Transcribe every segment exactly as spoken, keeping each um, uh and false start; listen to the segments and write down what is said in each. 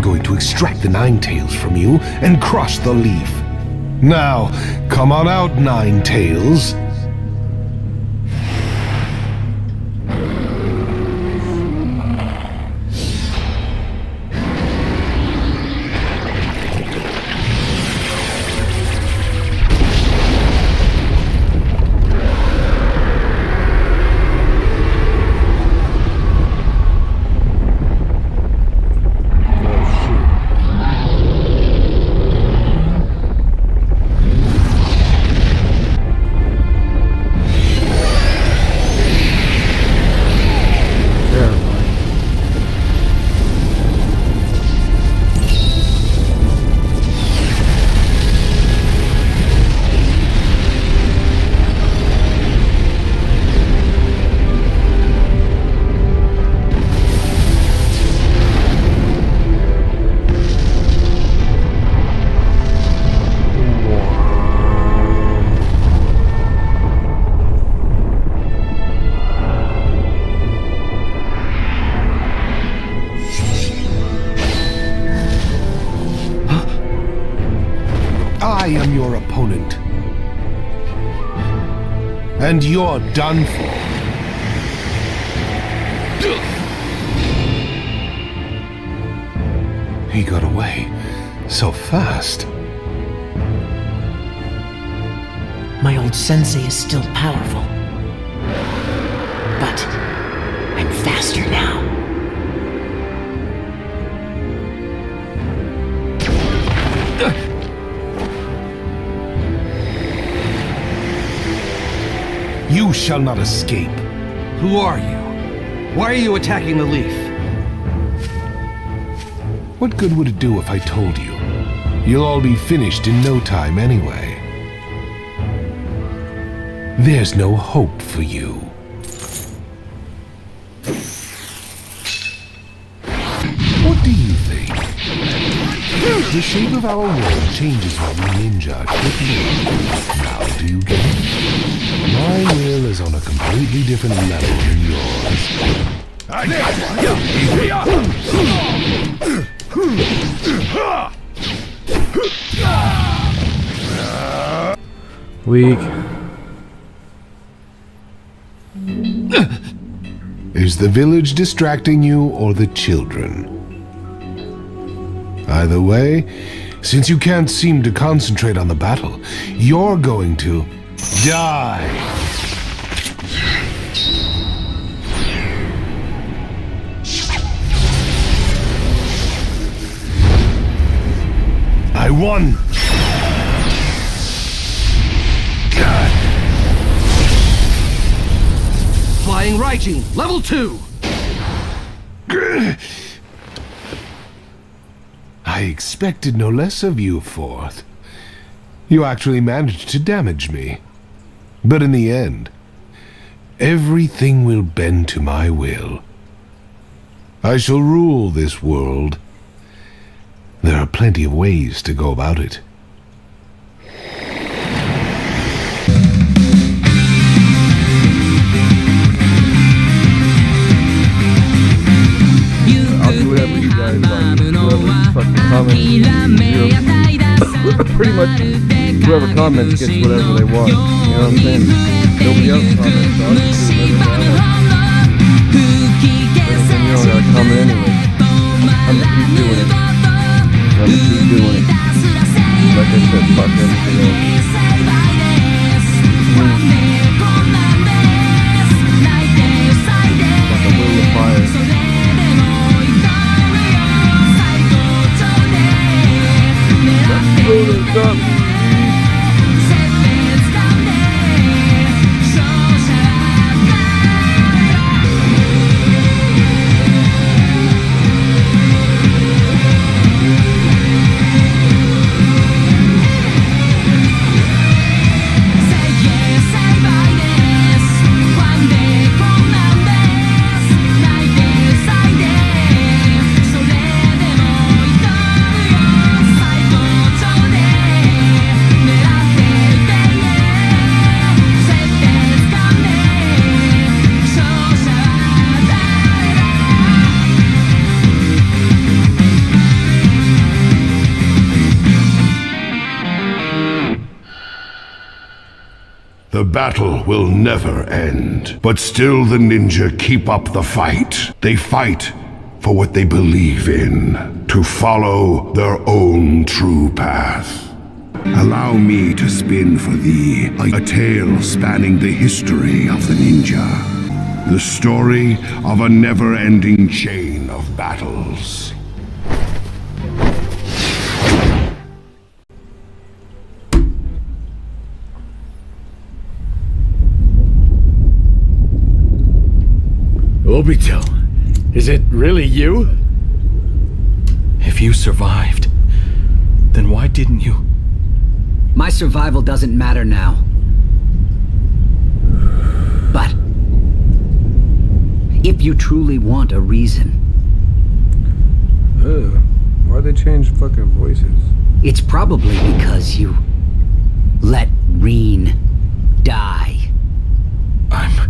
going to extract the Ninetales from you and crush the leaf. Now, come on out, Ninetales. I am your opponent. And you're done for. He got away so fast. My old sensei is still powerful. But I'm faster now. You shall not escape. Who are you? Why are you attacking the leaf? What good would it do if I told you? You'll all be finished in no time anyway. There's no hope for you. What do you think? The shape of our world changes when we ninja quickly. Now do you get it? My will is on a completely different level than yours. Weak. Is the village distracting you or the children? Either way, since you can't seem to concentrate on the battle, you're going to die. I won. Flying Raijin, level two. I expected no less of you, Fourth. You actually managed to damage me. But in the end, everything will bend to my will. I shall rule this world. There are plenty of ways to go about it. I'll do whatever you guys like. Whoever fucking comments, pretty much whoever comments gets whatever they want. You know what I'm saying? Nobody else comments, so I'll just do whatever I like. But then you don't gotta comment anyway. I'm gonna keep doing it. I'm gonna keep doing it. Like I said, fuck everything else. Mm. Like a wheel of fire. Roll it up. The battle will never end, but still the ninja keep up the fight. They fight for what they believe in, to follow their own true path. Allow me to spin for thee a, a tale spanning the history of the ninja. The story of a never-ending chain of battles. Obito, is it really you? If you survived, then why didn't you? My survival doesn't matter now. But if you truly want a reason, Ugh. Why'd they change fucking voices? it's probably because you let Reen die. I'm...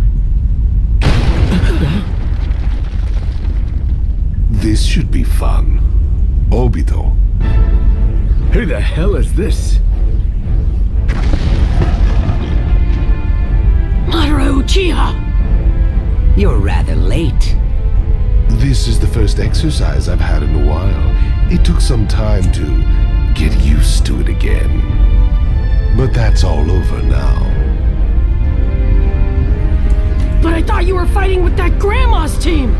This should be fun. Obito. Who the hell is this? Madara Uchiha! You're rather late. This is the first exercise I've had in a while. It took some time to get used to it again. But that's all over now. But I thought you were fighting with that grandma's team!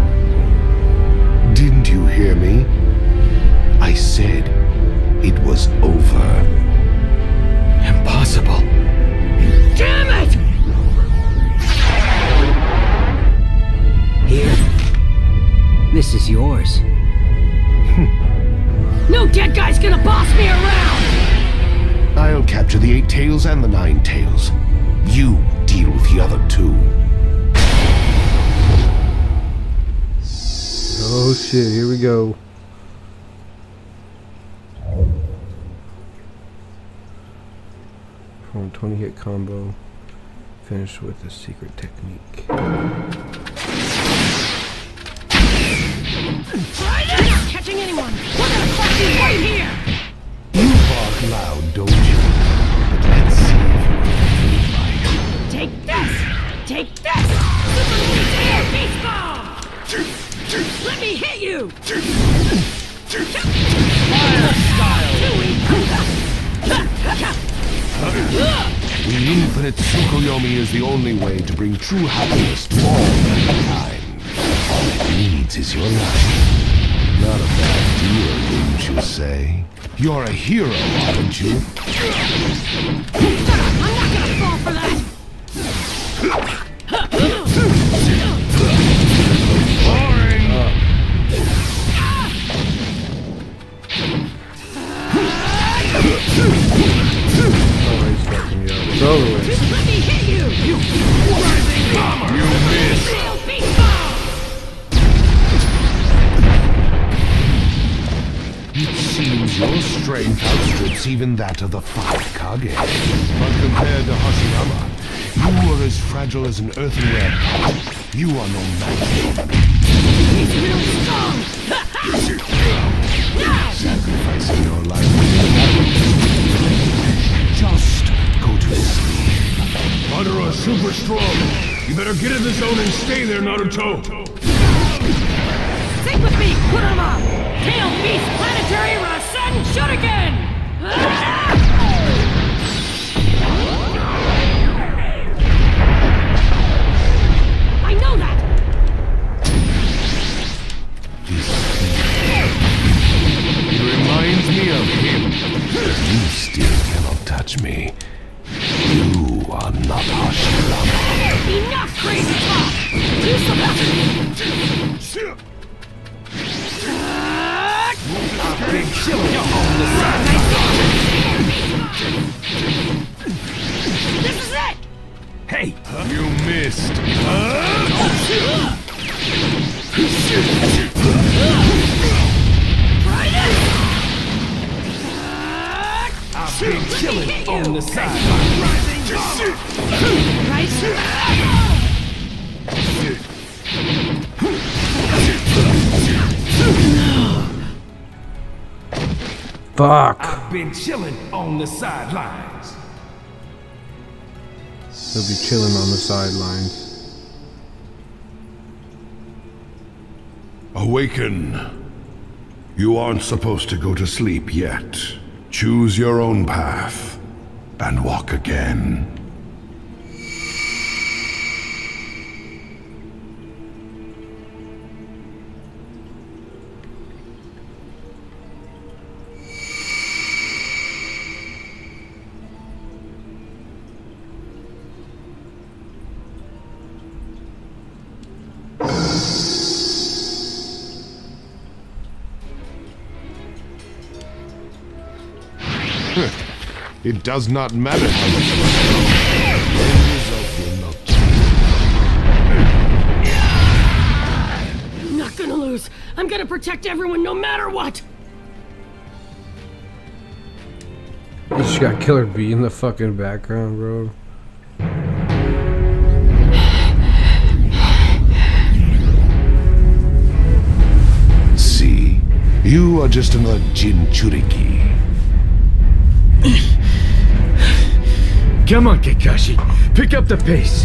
Didn't you hear me? I said it was over. Impossible. Damn it! Here. This is yours. No dead guy's gonna boss me around! I'll capture the eight tails and the nine tails. You deal with the other two. Oh shit, here we go. From twenty hit combo, finish with a secret technique. Try this! Catching anyone! We're gonna crush you right here! You bark loud, don't you? But let's see if you can fight. Take this! Take this! Super Ninja Air Beast Bomb! Let me hit you! Fire style! The infinite Tsukuyomi is the only way to bring true happiness to all mankind. All it needs is your life. Not a bad deal, wouldn't you say? You're a hero, aren't you? I'm not gonna fall for that! It's over with. Let me hit you! You rising bomber! You missed! Steel beast bomb! It seems your strength outstrips even that of the five Kage. But compared to Hashirama, you are as fragile as an earthenware pot. You are no match. He's really strong! Sacrificing your life. Just go to sleep. Madara is super strong. You better get in the zone and stay there, Naruto. Sing with me, Kurama! Tail Beast Planetary Rasen Shuriken! I know that! It reminds me of him. You still cannot touch me. You are not Hashirama. Enough crazy talk! Do something! I've been killing you on the side. This is it! Hey! You missed. Try this! I've been killing on the side. Right? Fuck. I've been chilling on the sidelines. He'll be chilling on the sidelines. Awaken. You aren't supposed to go to sleep yet. Choose your own path and walk again. It does not matter how much you I'm not gonna lose. I'm gonna protect everyone no matter what. You just got Killer B in the fucking background, bro. See, you are just another Jinchuriki. Come on, Kakashi. Pick up the pace.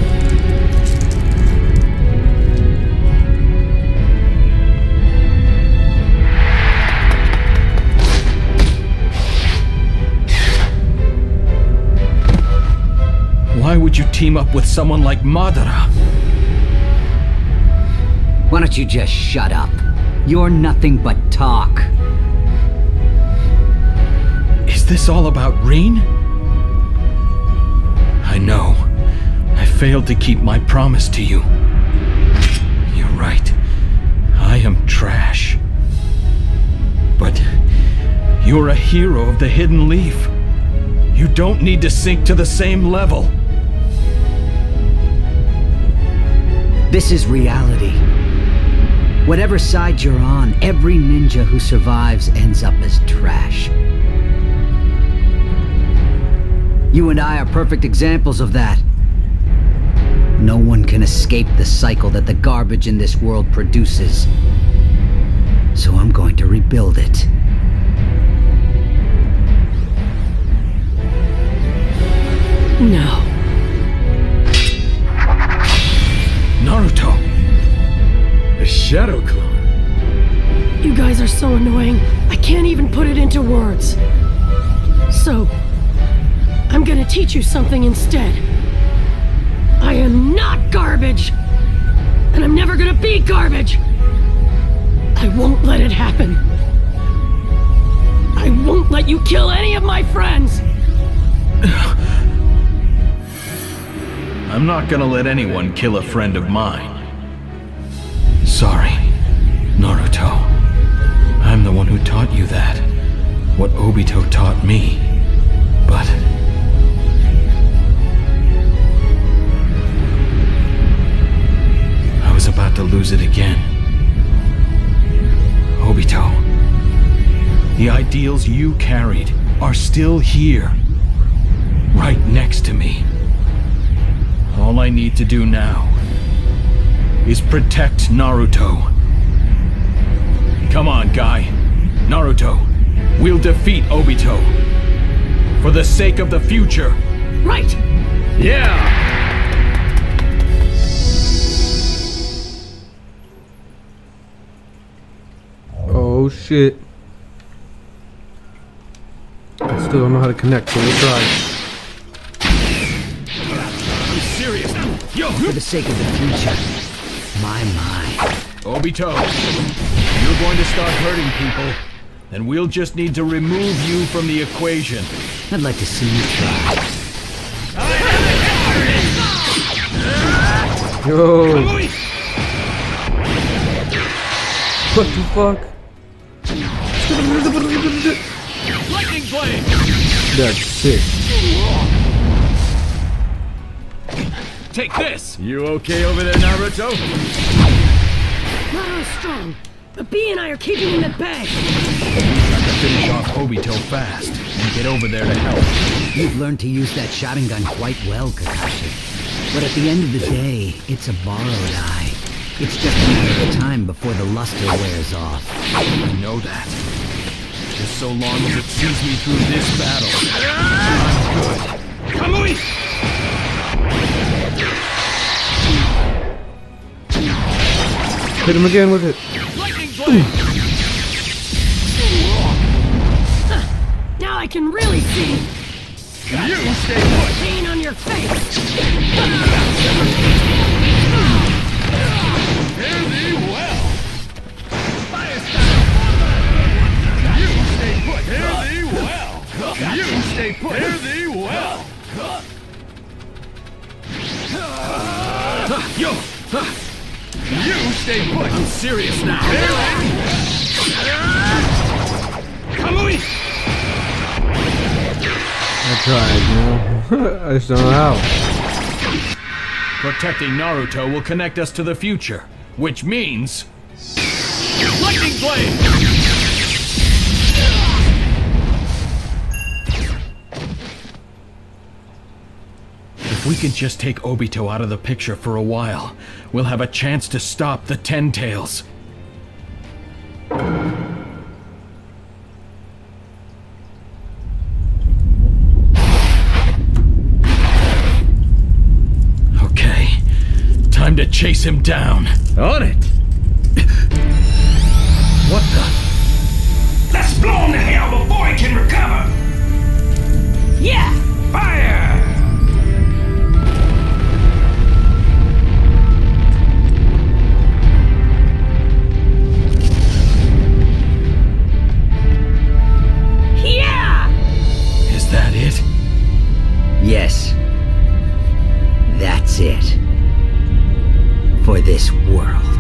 Why would you team up with someone like Madara? Why don't you just shut up? You're nothing but talk. Is this all about Rin? I know. I failed to keep my promise to you. You're right. I am trash. But you're a hero of the Hidden Leaf. You don't need to sink to the same level. This is reality. Whatever side you're on, every ninja who survives ends up as trash. You and I are perfect examples of that. No one can escape the cycle that the garbage in this world produces. So I'm going to rebuild it. No. Naruto! A shadow clone. You guys are so annoying, I can't even put it into words. So, I'm gonna teach you something instead. I am not garbage! And I'm never gonna be garbage! I won't let it happen. I won't let you kill any of my friends! I'm not gonna let anyone kill a friend of mine. Sorry, Naruto. I'm the one who taught you that. What Obito taught me. But... I was about to lose it again. Obito. The ideals you carried are still here. Right next to me. All I need to do now is protect Naruto. Come on, guy. Naruto, we'll defeat Obito. For the sake of the future. Right! Yeah! Oh shit. I still don't know how to connect, so we'll try. Serious. Yo, For the sake of the future. My, my. Obito, you're going to start hurting people, then we'll just need to remove you from the equation. I'd like to see you try. Yo. What the fuck? Lightning blade! That's sick. Take this! You okay over there, Naruto? Naruto's strong, but B and I are keeping him at bay. Got to finish off Obito fast and get over there to help. You've learned to use that Sharingan quite well, Kakashi. But at the end of the day, it's a borrowed eye. It's just a matter of time before the luster wears off. I know that. Just so long as it sees me through this battle, I'm good. Kamui! Hit him again with it. Now I can really see. You stay put. Pain on your face. Fare thee well. Fire style. You stay put. Fare thee well. You stay put. Fare thee well. Yo! You stay put. I'm serious now. Kamui! I tried, you know. I just don't know how. Protecting Naruto will connect us to the future, which means... Lightning Blade! If we can just take Obito out of the picture for a while, we'll have a chance to stop the Ten Tails. Okay, time to chase him down. On it! What the? Let's blow him to hell before he can recover! Yeah! Fire! Yeah! Is that it? Yes. That's it. For this world.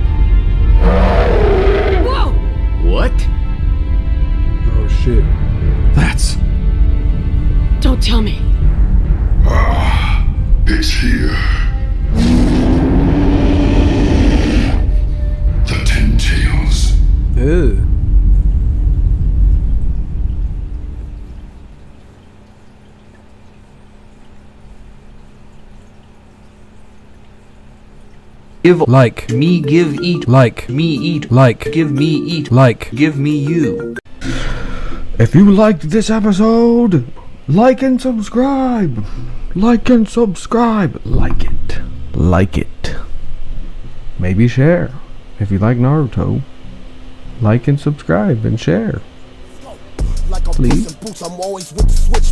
Whoa! What? Oh shit. That's... Don't tell me. Ah, it's here. The Ten Tails. Ew. Give Like. me give eat Like. me eat Like. give me eat Like. give me you. If you liked this episode, like and subscribe. Like and subscribe. Like it. Like it. Maybe share. If you like Naruto, like and subscribe and share. Please.